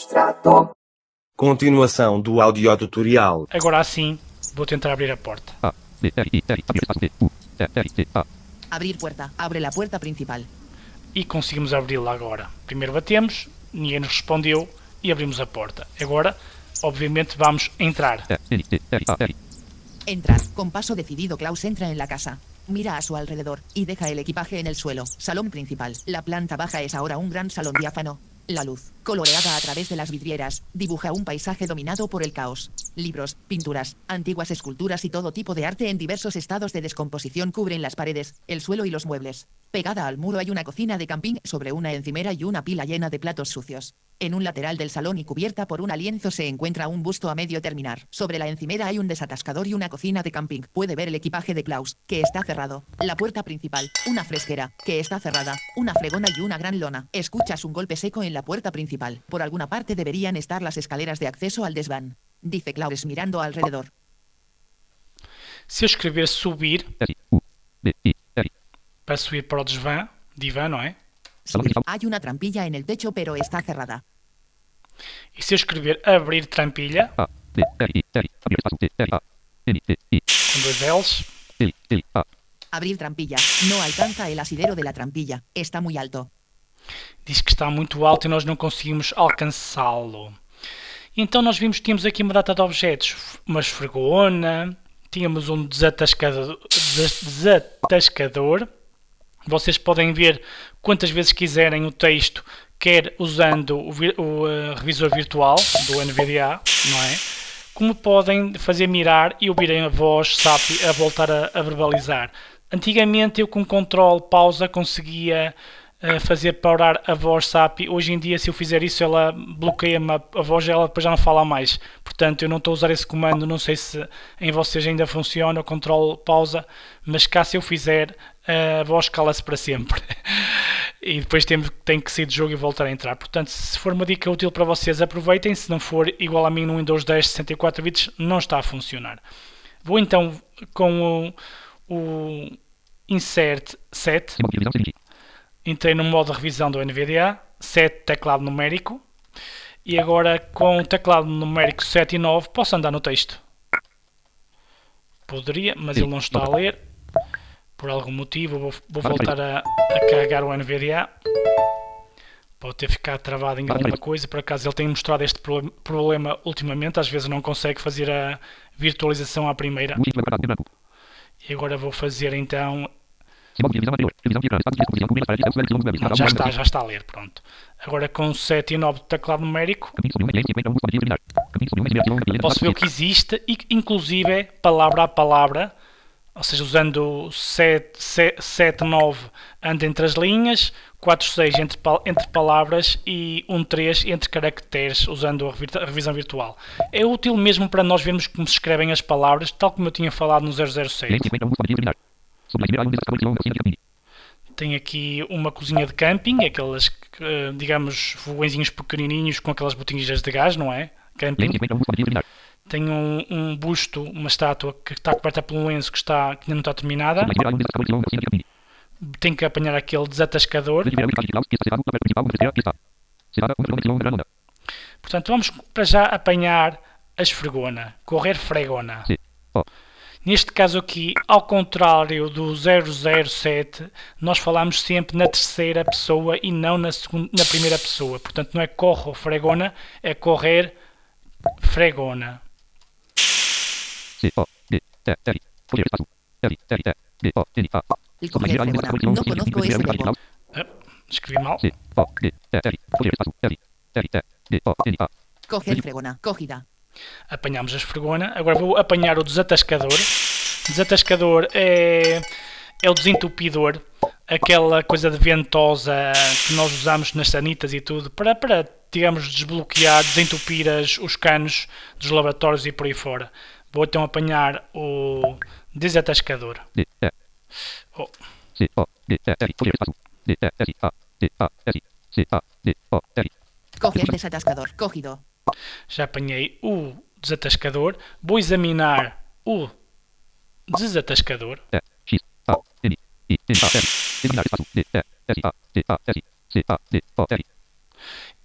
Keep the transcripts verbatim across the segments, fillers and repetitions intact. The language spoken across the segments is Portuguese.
Extrato. Continuação do audiotutorial. Agora sim, vou tentar abrir a porta. Abrir puerta. Abre la puerta principal. E conseguimos abri-la agora. Primeiro batemos, ninguém nos respondeu e abrimos a porta. Agora, obviamente, vamos entrar. Entrar. Con paso decidido, Klaus entra en la casa. Mira a su alrededor y deja el equipaje en el suelo. Salón principal. La planta baja es ahora un gran salón diáfano. La luz, coloreada a través de las vidrieras, dibuja un paisaje dominado por el caos. Libros, pinturas, antiguas esculturas y todo tipo de arte en diversos estados de descomposición cubren las paredes, el suelo y los muebles. Pegada al muro hay una cocina de camping sobre una encimera y una pila llena de platos sucios. En un lateral del salón y cubierta por un lienzo se encuentra un busto a medio terminar. Sobre la encimera hay un desatascador y una cocina de camping. Puede ver el equipaje de Klaus, que está cerrado. La puerta principal, una fresquera, que está cerrada, una fregona y una gran lona. Escuchas un golpe seco en la puerta principal. Por alguna parte deberían estar las escaleras de acceso al desván. Dice Klaus mirando alrededor. Se eu escrever subir, para subir para o desvã, divã, não é? Hay una trampilla en el techo pero está cerrada. E se eu escrever abrir trampilha, com dois L's, Abrir trampilla. No alcanza el asidero de la trampilla. Está muy alto. diz que está muito alto e nós não conseguimos alcançá-lo. Então nós vimos que tínhamos aqui uma data de objetos, uma esfregona, tínhamos um desatascador, desatascador. Vocês podem ver quantas vezes quiserem o texto, quer usando o, o uh, revisor virtual do N V D A, não é? Como podem fazer mirar e ouvirem a voz S A P I a voltar a, a verbalizar. Antigamente eu com controle pausa conseguia uh, fazer parar a voz S A P I. Hoje em dia, se eu fizer isso, ela bloqueia-me a, a voz e ela depois já não fala mais. Portanto, eu não estou a usar esse comando, não sei se em vocês ainda funciona o controle pausa, mas cá se eu fizer, a voz cala-se para sempre. E depois tem, tem que sair do jogo e voltar a entrar. Portanto, se for uma dica útil para vocês, aproveitem. Se não for igual a mim no Windows dez sessenta e quatro bits, não está a funcionar. Vou então com o, o Insert Set. Entrei no modo de revisão do N V D A. Set teclado numérico. E agora com o teclado numérico sete e nove posso andar no texto. Poderia, mas ele não está a ler. Por algum motivo, vou, vou voltar a, a carregar o N V D A. Pode ter ficado travado em alguma coisa. Por acaso ele tem mostrado este pro, problema ultimamente. Às vezes não consegue fazer a virtualização à primeira. E agora vou fazer então... Não, já está, já está a ler, pronto. Agora com sete e nove do teclado numérico posso ver o que existe e inclusive palavra a palavra. Ou seja, usando sete, sete, nove anda entre as linhas, quatro, seis entre, entre palavras e um, três entre caracteres, usando a revisão virtual. É útil mesmo para nós vermos como se escrevem as palavras, tal como eu tinha falado no zero zero seis. Tem aqui uma cozinha de camping, aquelas, digamos, fogõezinhos pequenininhos com aquelas botinhas de gás, não é? Camping. Tem um, um busto, uma estátua que está coberta por um lenço que, está, que ainda não está terminada. Tem que apanhar aquele desatascador. Portanto, vamos para já apanhar a esfregona. Correr fregona. Neste caso aqui, ao contrário do zero zero sete, nós falamos sempre na terceira pessoa e não na, segunda, na primeira pessoa. Portanto, não é corro fregona, é correr fregona. El coger fregona. No conozco ese verbo. Ah, escrevi mal. Coger fregona. Cogida. Apanhamos a esfregona. Agora vou apanhar o desatascador. Desatascador é, é o desentupidor. Aquela coisa de ventosa que nós usamos nas sanitas e tudo para, para digamos, desbloquear, desentupir as, os canos dos lavatórios e por aí fora. Vou então apanhar o desatascador. Oh. Coger desatascador. Cogido. Já apanhei o desatascador. Vou examinar o desatascador.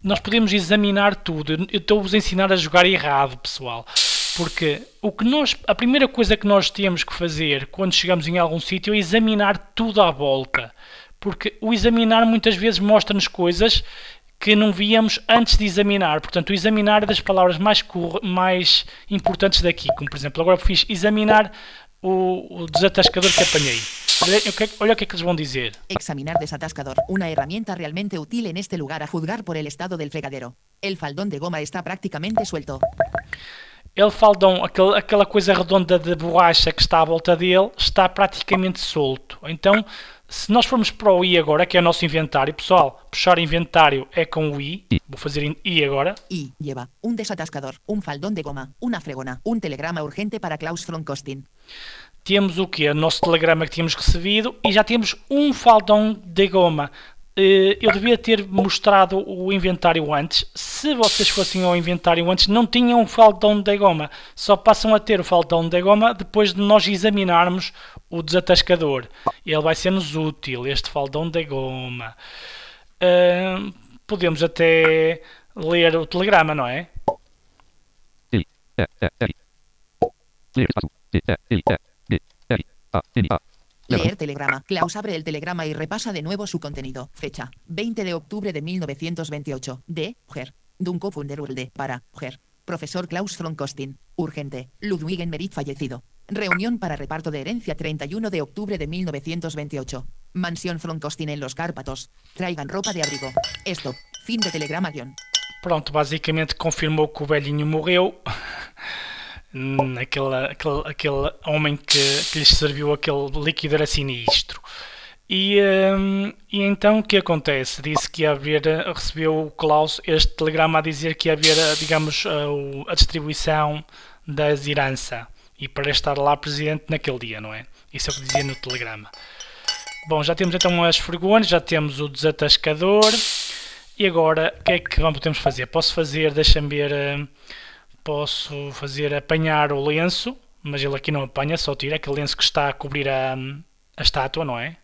nós podemos examinar tudo. Eu estou-vos a ensinar a jogar errado, pessoal. Porque o que nós, a primeira coisa que nós temos que fazer quando chegamos em algum sítio é examinar tudo à volta. Porque o examinar muitas vezes mostra-nos coisas que não víamos antes de examinar. Portanto, o examinar é das palavras mais, mais importantes daqui. Como, por exemplo, agora fiz examinar o, o desatascador que apanhei. Olha, olha o que é que eles vão dizer. Examinar desatascador. Una herramienta realmente útil en este lugar a juzgar por el estado del fregadero. El faldón de goma está prácticamente suelto. Ele faldão, aquele, aquela coisa redonda de borracha que está à volta dele, está praticamente solto. Então, se nós formos para o I agora, que é o nosso inventário, pessoal, puxar inventário é com o I. Vou fazer I agora. I lleva un desatascador, un faldón de goma, una fregona, un telegrama urgente para Klaus von Kostin. Temos o quê? O nosso telegrama que tínhamos recebido e já temos um faldão de goma. Eu devia ter mostrado o inventário antes. Se vocês fossem ao inventário antes, não tinham o faldão de goma. Só passam a ter o faldão de goma depois de nós examinarmos o desatascador. Ele vai ser-nos útil, este faldão de goma. Uh, podemos até ler o telegrama, não é? Leer telegrama. Klaus abre el telegrama y repasa de nuevo su contenido. Fecha: veinte de octubre de mil novecientos veintiocho. De Ger. Dunko Funderulde. Para Ger. Profesor Klaus von Kostin. Urgente. Ludwig Merit fallecido. Reunión para reparto de herencia treinta y uno de octubre de mil novecientos veintiocho. Mansión von Kostin en los Cárpatos. Traigan ropa de abrigo. Stop. Fin de telegrama guión. Pronto, basicamente confirmou que o velhinho morreu. Aquele, aquele, aquele homem que, que lhes serviu aquele líquido era sinistro. E, um, e então o que acontece? Disse que ia haver, recebeu o Klaus este telegrama a dizer que ia haver, digamos, a, a distribuição das heranças. E para estar lá presente naquele dia, não é? Isso é o que dizia no telegrama. Bom, já temos então as fregonas, já temos o desatascador. E agora, o que é que vamos, podemos fazer? Posso fazer, deixa-me ver... Posso fazer apanhar o lenço, mas ele aqui não apanha, só tira aquele lenço que está a cobrir a, a estátua, não é?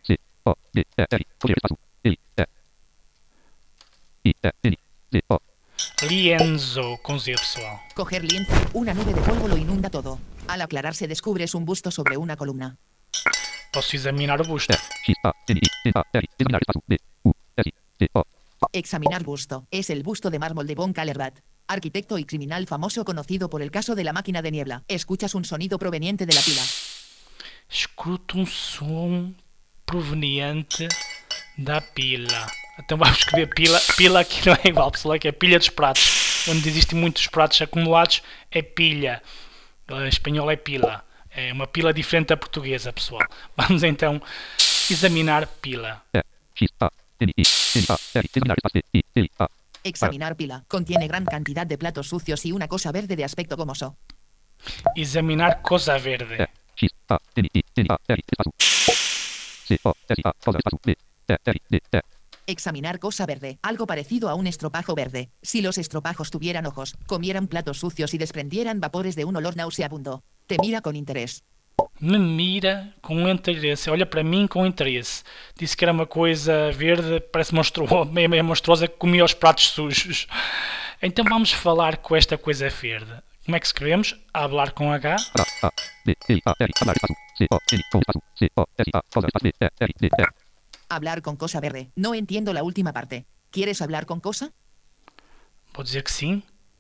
Lienzo, com Z, pessoal. Coger lienzo, una nube de polvo lo inunda todo. Al aclararse descubres un busto sobre una columna. Posso examinar o busto. Examinar busto. Es el busto de mármol de von Kallerbat, arquitecto y criminal famoso conocido por el caso de la máquina de niebla. Escuchas un sonido proveniente de la pila. Escuto um som proveniente da pila. Então vamos escrever pila. Pila aqui não é igual, pessoal, que é pilha dos pratos. Onde existem muitos pratos acumulados é pilha. Em espanhol é pila. É uma pila diferente da portuguesa, pessoal. Vamos então examinar pila. Examinar pila. Contiene gran cantidad de platos sucios y una cosa verde de aspecto gomoso. Examinar cosa verde. Examinar cosa verde. Algo parecido a un estropajo verde. Si los estropajos tuvieran ojos, comieran platos sucios y desprendieran vapores de un olor nauseabundo. Te mira con interés. Me mira com interesse, olha para mim com interesse. Disse que era uma coisa verde, parece monstruosa, meio monstruosa, que comia os pratos sujos. Então vamos falar com esta coisa verde. Como é que escrevemos? Hablar com H. Hablar con cosa verde. No entiendo la última parte. ¿Quieres hablar con cosa? Vou dizer que sim.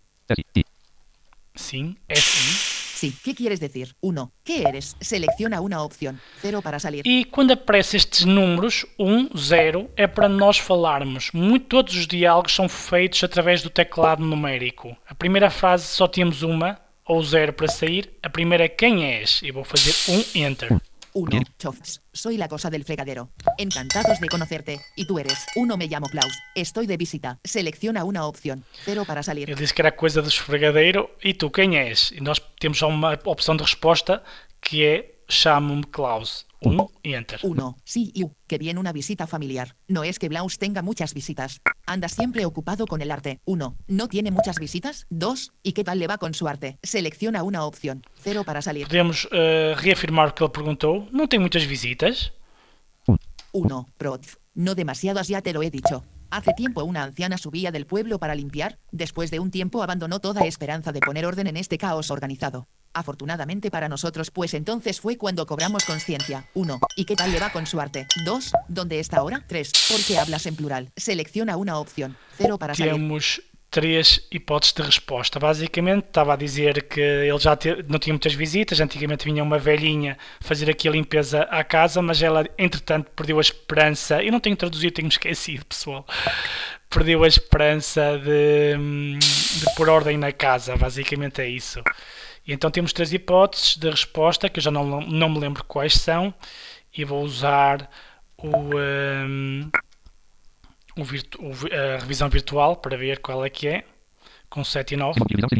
Sim, é sim. Sí, ¿qué quieres decir? uno. ¿Qué eres? Selecciona una opción. cero para salir. E quando aparecem estes números, um, zero, é para nós falarmos. Muito, todos os diálogos são feitos através do teclado numérico. A primeira frase só temos uma, ou zero para sair. A primeira é quem és. E vou fazer um, enter. uno. Chofts. Soy la cosa del fregadero. Encantados de conocerte. Y tú eres. uno. Me llamo Klaus. Estoy de visita. Selecciona una opción. cero para salir. Eu disse que era coisa do esfregadeiro. E tu quem és? E nós temos só uma opção de resposta que é chamo-me Klaus. um y enter. uno. Sí, you. Que bien una visita familiar. No es que Klaus tenga muchas visitas. Anda siempre ocupado con el arte. uno. ¿No tiene muchas visitas? dos. ¿Y qué tal le va con su arte? Selecciona una opción. cero para salir. Podemos uh, reafirmar o que ele perguntou. Não tem muitas visitas. uno. Protf. No demasiadas, ya te lo he dicho. Hace tiempo una anciana subía del pueblo para limpiar, después de un tiempo abandonó toda esperanza de poner orden en este caos organizado. Afortunadamente para nosotros, pues entonces fue cuando cobramos conciencia. uno. ¿Y qué tal le va con su arte? dos. ¿Dónde está ahora? tres. ¿Por qué hablas en plural? Selecciona una opción. cero para salir. Temos três hipóteses de resposta. Basicamente, estava a dizer que ele já te, não tinha muitas visitas. Antigamente vinha uma velhinha fazer aqui a limpeza à casa, mas ela, entretanto, perdeu a esperança. Eu não tenho traduzido, tenho esquecido, pessoal. Perdeu a esperança de, de pôr ordem na casa. Basicamente é isso. E então temos três hipóteses de resposta, que eu já não, não me lembro quais são. E vou usar o... Um, O virtu a revisão virtual para ver qual é que é, com sete e nove.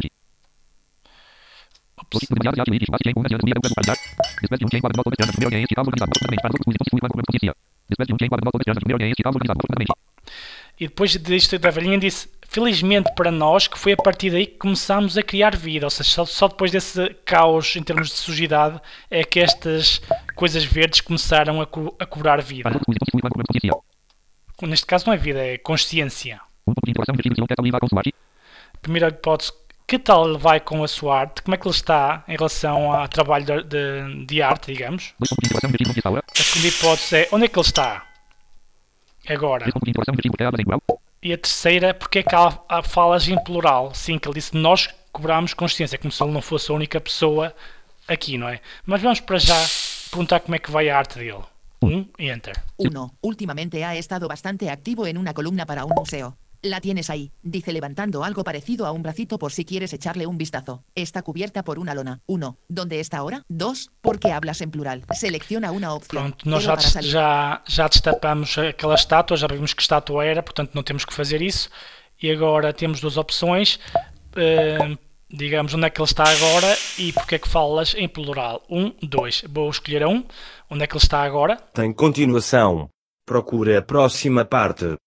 E depois disto da velhinha disse, felizmente para nós, que foi a partir daí que começámos a criar vida, ou seja, só, só depois desse caos em termos de sujidade é que estas coisas verdes começaram a, co a cobrar vida. Neste caso não é vida, é consciência. Primeira hipótese, que tal ele vai com a sua arte? Como é que ele está em relação ao trabalho de, de, de arte, digamos? A segunda hipótese é, onde é que ele está agora? E a terceira, porque é que há, há falas em plural? Sim, que ele disse, nós cobramos consciência, como se ele não fosse a única pessoa aqui, não é? Mas vamos para já perguntar como é que vai a arte dele. Um y enter. uno. Últimamente ha estado bastante activo en una columna para un museo. La tienes ahí, dice levantando algo parecido a un bracito por si quieres echarle un vistazo. Está cubierta por una lona. uno. ¿Dónde está ahora? dos. ¿Por qué hablas en plural? Selecciona una opción. Pronto, nós já, já, já destapamos aquela estátua, já vimos que estátua era, portanto não temos que fazer isso. E agora temos duas opções. Uh, digamos onde é que ele está agora e porque é que falas em plural. um, dois. Vou escolher a um. Onde é que ele está agora? Tem continuação. Procura a próxima parte.